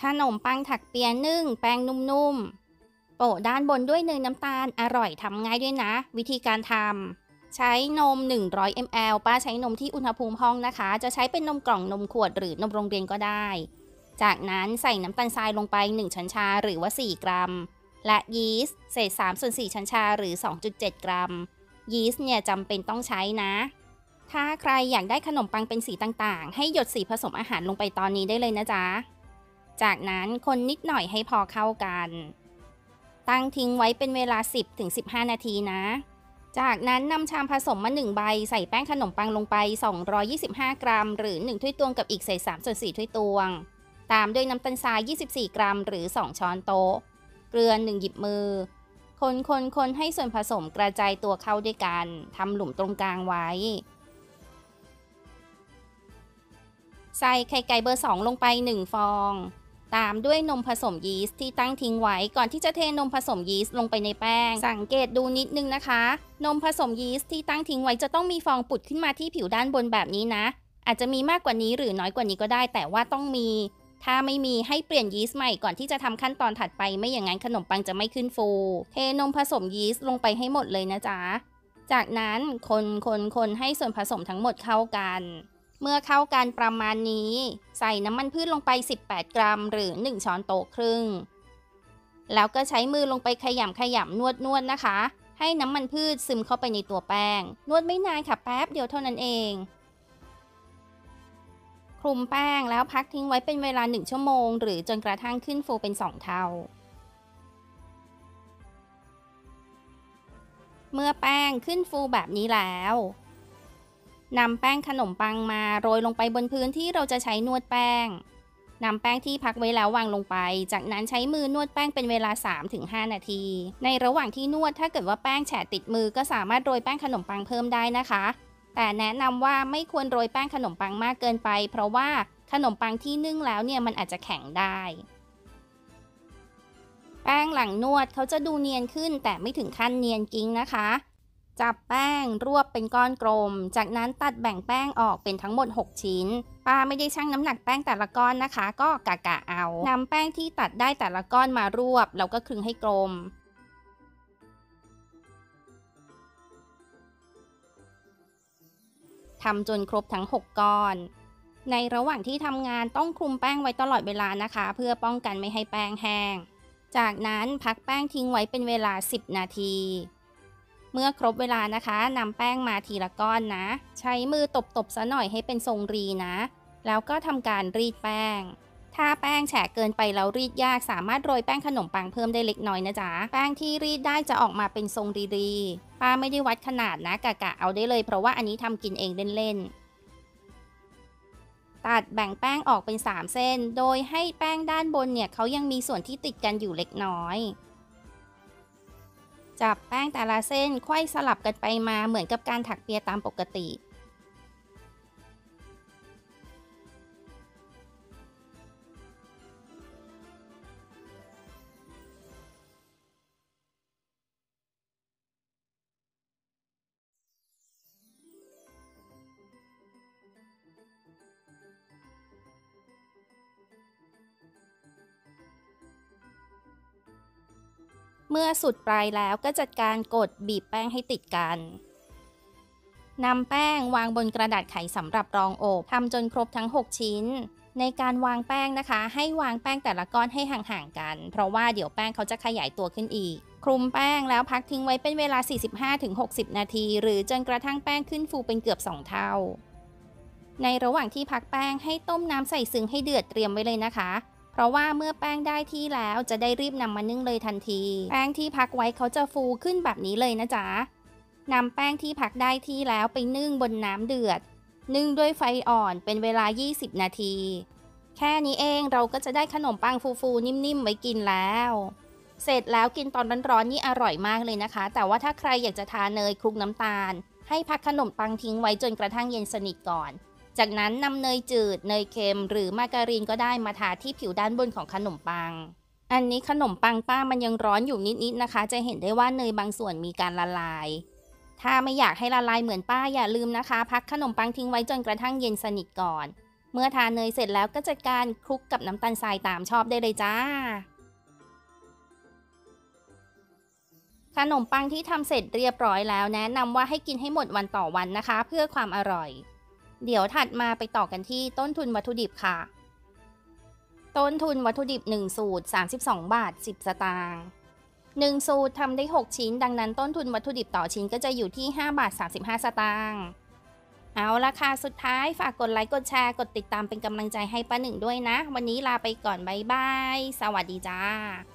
ขนมปังถักเปียนึ่งแป้งนุ่มๆโปะด้านบนด้วยเนยน้ำตาลอร่อยทำง่ายด้วยนะวิธีการทำใช้นม100 ml ป้าใช้นมที่อุณหภูมิห้องนะคะจะใช้เป็นนมกล่องนมขวดหรือนมโรงเรียนก็ได้จากนั้นใส่น้ำตาลทรายลงไป1ช้อนชาหรือว่า4กรัมและยีสต์เศษ3/4ช้อนชาหรือ 2.7 กรัมยีสต์เนี่ยจำเป็นต้องใช้นะถ้าใครอยากได้ขนมปังเป็นสีต่างๆให้หยดสีผสมอาหารลงไปตอนนี้ได้เลยนะจ๊ะจากนั้นคนนิดหน่อยให้พอเข้ากันตั้งทิ้งไว้เป็นเวลา 10-15 นาทีนะจากนั้นนำชามผสมมา1ใบใส่แป้งขนมปังลงไป225 กรัมหรือ1ถ้วยตวงกับอีกเศษ3/4ถ้วยตวงตามด้วยน้ำตาลทราย24 กรัมหรือ2ช้อนโต๊ะเกลือ1หยิบมือคนให้ส่วนผสมกระจายตัวเข้าด้วยกันทำหลุมตรงกลางไว้ใส่ไข่ไก่เบอร์2ลงไป1ฟองตามด้วยนมผสมยีสต์ที่ตั้งทิ้งไว้ก่อนที่จะเทนมผสมยีสต์ลงไปในแป้งสังเกตดูนิดนึงนะคะนมผสมยีสต์ที่ตั้งทิ้งไว้จะต้องมีฟองปุดขึ้นมาที่ผิวด้านบนแบบนี้นะอาจจะมีมากกว่านี้หรือน้อยกว่านี้ก็ได้แต่ว่าต้องมีถ้าไม่มีให้เปลี่ยนยีสต์ใหม่ก่อนที่จะทำขั้นตอนถัดไปไม่อย่างนั้นขนมปังจะไม่ขึ้นฟูเทนมผสมยีสต์ลงไปให้หมดเลยนะจ๊ะจากนั้นคนให้ส่วนผสมทั้งหมดเข้ากันเมื่อเข้ากันประมาณนี้ใส่น้ำมันพืชลงไป18 กรัมหรือ1ช้อนโต๊ะครึ่งแล้วก็ใช้มือลงไปขยำนวดนะคะให้น้ำมันพืชซึมเข้าไปในตัวแป้งนวดไม่นานค่ะแป๊บเดียวเท่านั้นเองคลุมแป้งแล้วพักทิ้งไว้เป็นเวลา1ชั่วโมงหรือจนกระทั่งขึ้นฟูเป็น2เท่าเมื่อแป้งขึ้นฟูแบบนี้แล้วนำแป้งขนมปังมาโรยลงไปบนพื้นที่เราจะใช้นวดแป้งนำแป้งที่พักไว้แล้ววางลงไปจากนั้นใช้มือนวดแป้งเป็นเวลา 3-5 นาทีในระหว่างที่นวดถ้าเกิดว่าแป้งแฉะติดมือก็สามารถโรยแป้งขนมปังเพิ่มได้นะคะแต่แนะนำว่าไม่ควรโรยแป้งขนมปังมากเกินไปเพราะว่าขนมปังที่นึ่งแล้วเนี่ยมันอาจจะแข็งได้แป้งหลังนวดเขาจะดูเนียนขึ้นแต่ไม่ถึงขั้นเนียนกิ๊งนะคะจับแป้งรวบเป็นก้อนกลมจากนั้นตัดแบ่งแป้งออกเป็นทั้งหมด6ชิ้นป้าไม่ได้ชั่งน้ำหนักแป้งแต่ละก้อนนะคะก็กะเอานำแป้งที่ตัดได้แต่ละก้อนมารวบแล้วก็คลึงให้กลมทำจนครบทั้ง6ก้อนในระหว่างที่ทำงานต้องคลุมแป้งไว้ตลอดเวลานะคะเพื่อป้องกันไม่ให้แป้งแห้งจากนั้นพักแป้งทิ้งไว้เป็นเวลา10 นาทีเมื่อครบเวลานะคะนำแป้งมาทีละก้อนนะใช้มือตบซะหน่อยให้เป็นทรงรีนะแล้วก็ทำการรีดแป้งถ้าแป้งแฉะเกินไปแล้วรีดยากสามารถโรยแป้งขนมปังเพิ่มได้เล็กน้อยนะจ๊ะแป้งที่รีดได้จะออกมาเป็นทรงรีป้าไม่ได้วัดขนาดนะกะเอาได้เลยเพราะว่าอันนี้ทำกินเองเล่นๆตัดแบ่งแป้งออกเป็น3เส้นโดยให้แป้งด้านบนเนี่ยเขายังมีส่วนที่ติดกันอยู่เล็กน้อยจับแป้งแต่ละเส้นไขว้สลับกันไปมาเหมือนกับการถักเปียตามปกติ เมื่อสุดปลายแล้วก็จัดการกดบีบแป้งให้ติดกันนำแป้งวางบนกระดาษไขสำหรับรองอบทำจนครบทั้ง6ชิ้นในการวางแป้งนะคะให้วางแป้งแต่ละก้อนให้ห่างๆกันเพราะว่าเดี๋ยวแป้งเขาจะขยายตัวขึ้นอีกคลุมแป้งแล้วพักทิ้งไว้เป็นเวลา 45-60 นาทีหรือจนกระทั่งแป้งขึ้นฟูเป็นเกือบ2เท่าในระหว่างที่พักแป้งให้ต้มน้ำใส่ซึ้งให้เดือดเตรียมไว้เลยนะคะเพราะว่าเมื่อแป้งได้ที่แล้วจะได้รีบนำมานึ่งเลยทันทีแป้งที่พักไว้เขาจะฟูขึ้นแบบนี้เลยนะจ๊ะนำแป้งที่พักได้ที่แล้วไปนึ่งบนน้ำเดือดนึ่งด้วยไฟอ่อนเป็นเวลา20 นาทีแค่นี้เองเราก็จะได้ขนมปังฟูๆนิ่มๆไว้กินแล้วเสร็จแล้วกินตอนร้อนๆนี่อร่อยมากเลยนะคะแต่ว่าถ้าใครอยากจะทาเนยคลุกน้ำตาลให้พักขนมปังทิ้งไว้จนกระทั่งเย็นสนิทก่อนจากนั้นนำเนยจืดเนยเค็มหรือมาการีนก็ได้มาทาที่ผิวด้านบนของขนมปังอันนี้ขนมปังป้ามันยังร้อนอยู่นิดๆนะคะจะเห็นได้ว่าเนยบางส่วนมีการละลายถ้าไม่อยากให้ละลายเหมือนป้าอย่าลืมนะคะพักขนมปังทิ้งไว้จนกระทั่งเย็นสนิทก่อนเมื่อทาเนยเสร็จแล้วก็จัดการคลุกกับน้ำตาลทรายตามชอบได้เลยจ้าขนมปังที่ทำเสร็จเรียบร้อยแล้วแนะนำว่าให้กินให้หมดวันต่อวันนะคะเพื่อความอร่อยเดี๋ยวถัดมาไปต่อกันที่ต้นทุนวัตถุดิบค่ะต้นทุนวัตถุดิบ1สูตร32 บาท 10 สตางค์1สูตรทำได้6ชิ้นดังนั้นต้นทุนวัตถุดิบต่อชิ้นก็จะอยู่ที่5 บาท 35 สตางค์เอาละค่ะสุดท้ายฝากกดไลค์กดแชร์กดติดตามเป็นกำลังใจให้ป้าหนึ่งด้วยนะวันนี้ลาไปก่อนบ๊ายบายสวัสดีจ้า